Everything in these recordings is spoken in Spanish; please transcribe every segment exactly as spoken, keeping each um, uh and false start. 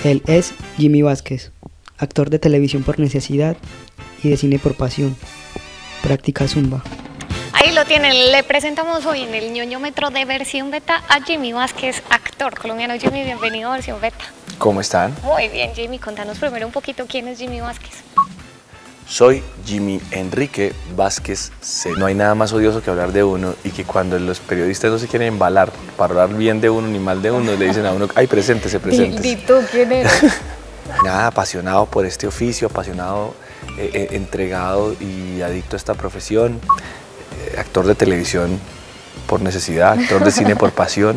Él es Jimmy Vázquez, actor de televisión por necesidad y de cine por pasión. Practica zumba. Ahí lo tienen, le presentamos hoy en el ñoñómetro de versión beta a Jimmy Vázquez, actor colombiano. Jimmy, bienvenido a versión beta. ¿Cómo están? Muy bien, Jimmy, contanos primero un poquito quién es Jimmy Vázquez. Soy Jimmy Enrique Vázquez C. No hay nada más odioso que hablar de uno y que cuando los periodistas no se quieren embalar para hablar bien de uno ni mal de uno, le dicen a uno, ay, preséntese, preséntese. ¿Y tú quién eres? Nada, apasionado por este oficio, apasionado, eh, eh, entregado y adicto a esta profesión. Eh, actor de televisión por necesidad, actor de cine por pasión.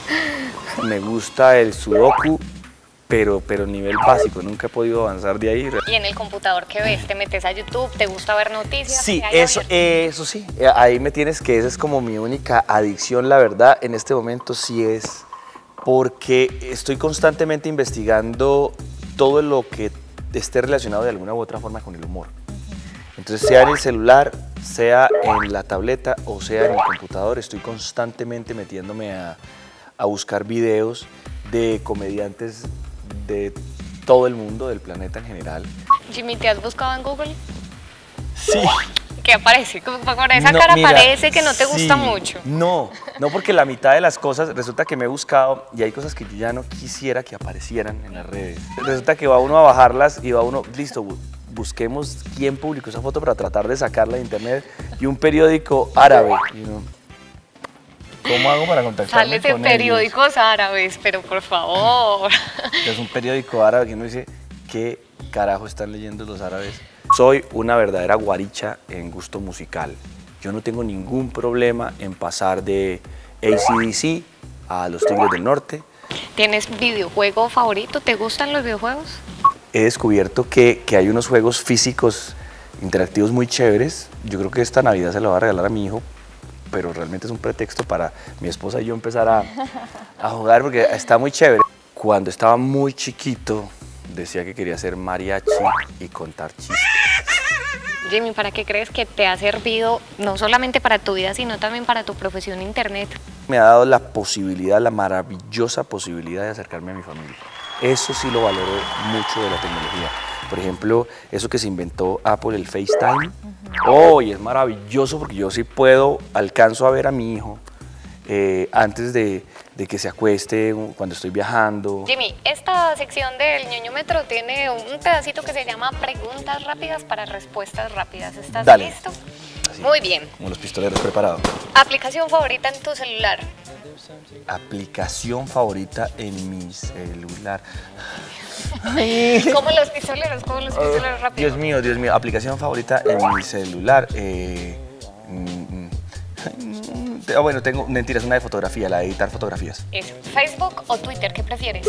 Me gusta el sudoku. Pero, pero nivel básico, nunca he podido avanzar de ahí. ¿Y en el computador qué ves? ¿Te metes a YouTube? ¿Te gusta ver noticias? Sí, eso, eso sí, ahí me tienes que esa es como mi única adicción, la verdad, en este momento sí es, porque estoy constantemente investigando todo lo que esté relacionado de alguna u otra forma con el humor. Entonces, sea en el celular, sea en la tableta o sea en el computador, estoy constantemente metiéndome a, a buscar videos de comediantes de todo el mundo, del planeta en general. Jimmy, ¿te has buscado en Google? Sí. ¿Qué aparece? Con esa no, cara mira, parece que no te sí, gusta mucho. No, no porque la mitad de las cosas resulta que me he buscado y hay cosas que yo ya no quisiera que aparecieran en las redes. Resulta que va uno a bajarlas y va uno, listo, busquemos quién publicó esa foto para tratar de sacarla de internet y un periódico árabe. Y uno, ¿cómo hago para contactarme Sales en con periódicos ellos? árabes, pero por favor. Es un periódico árabe que uno dice, ¿qué carajo están leyendo los árabes? Soy una verdadera guaricha en gusto musical. Yo no tengo ningún problema en pasar de A C D C a los Tigres del Norte. ¿Tienes videojuego favorito? ¿Te gustan los videojuegos? He descubierto que, que hay unos juegos físicos interactivos muy chéveres. Yo creo que esta Navidad se lo voy a regalar a mi hijo, pero realmente es un pretexto para mi esposa y yo empezar a, a jugar porque está muy chévere. Cuando estaba muy chiquito decía que quería ser mariachi y contar chistes. Jimmy, ¿para qué crees que te ha servido no solamente para tu vida, sino también para tu profesión internet? Me ha dado la posibilidad, la maravillosa posibilidad de acercarme a mi familia. Eso sí lo valoro mucho de la tecnología. Por ejemplo, eso que se inventó Apple, el FaceTime. Oh, y es maravilloso porque yo sí puedo, alcanzo a ver a mi hijo eh, antes de, de que se acueste, cuando estoy viajando. Jimmy, esta sección del ñoñómetro tiene un pedacito que se llama preguntas rápidas para respuestas rápidas. ¿Estás Dale. listo? Así, muy bien. Como los pistoleros preparados. ¿Aplicación favorita en tu celular? Aplicación favorita en mi celular. Como los pistoleros, como los pistoleros Oh, rápidos. Dios mío, Dios mío, aplicación favorita en mi celular. Eh, mm, mm, oh, bueno, tengo, mentiras, una de fotografía, la de editar fotografías. Eso. ¿Facebook o Twitter? ¿Qué prefieres?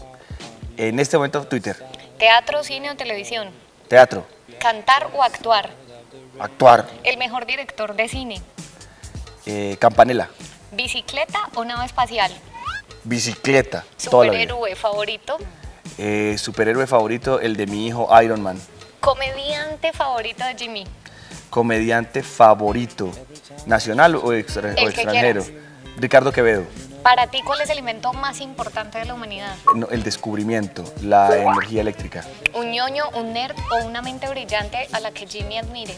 En este momento, Twitter. ¿Teatro, cine o televisión? Teatro. ¿Cantar o actuar? Actuar. ¿El mejor director de cine? Eh, Campanella. ¿Bicicleta o nave espacial? Bicicleta. Toda la vida. ¿Superhéroe favorito? Eh, superhéroe favorito, el de mi hijo Iron Man. ¿Comediante favorito de Jimmy? Comediante favorito, ¿nacional o, extra, El o que extranjero? quieras. Ricardo Quevedo. Para ti, ¿cuál es el invento más importante de la humanidad? No, el descubrimiento, la energía eléctrica. ¿Un ñoño, un nerd o una mente brillante a la que Jimmy admire?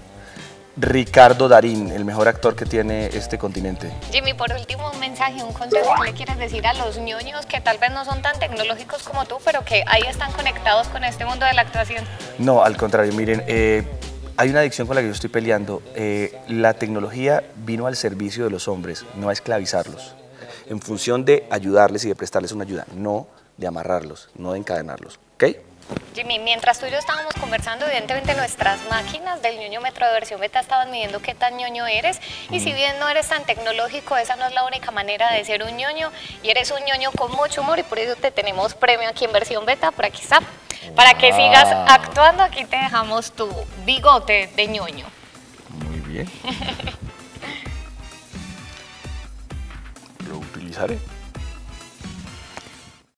Ricardo Darín, el mejor actor que tiene este continente. Jimmy, por último, un mensaje, un consejo que le quieres decir a los ñoños que tal vez no son tan tecnológicos como tú, pero que ahí están conectados con este mundo de la actuación. No, al contrario, miren, eh, hay una adicción con la que yo estoy peleando. Eh, la tecnología vino al servicio de los hombres, no a esclavizarlos, en función de ayudarles y de prestarles una ayuda, no de amarrarlos, no de encadenarlos, ¿ok? Jimmy, mientras tú y yo estábamos conversando, evidentemente nuestras máquinas del ñoñómetro de versión beta estaban midiendo qué tan ñoño eres, y si bien no eres tan tecnológico, esa no es la única manera de ser un ñoño, y eres un ñoño con mucho humor, y por eso te tenemos premio aquí en versión beta, por aquí está. Para que sigas actuando, aquí te dejamos tu bigote de ñoño. Muy bien. Lo utilizaré.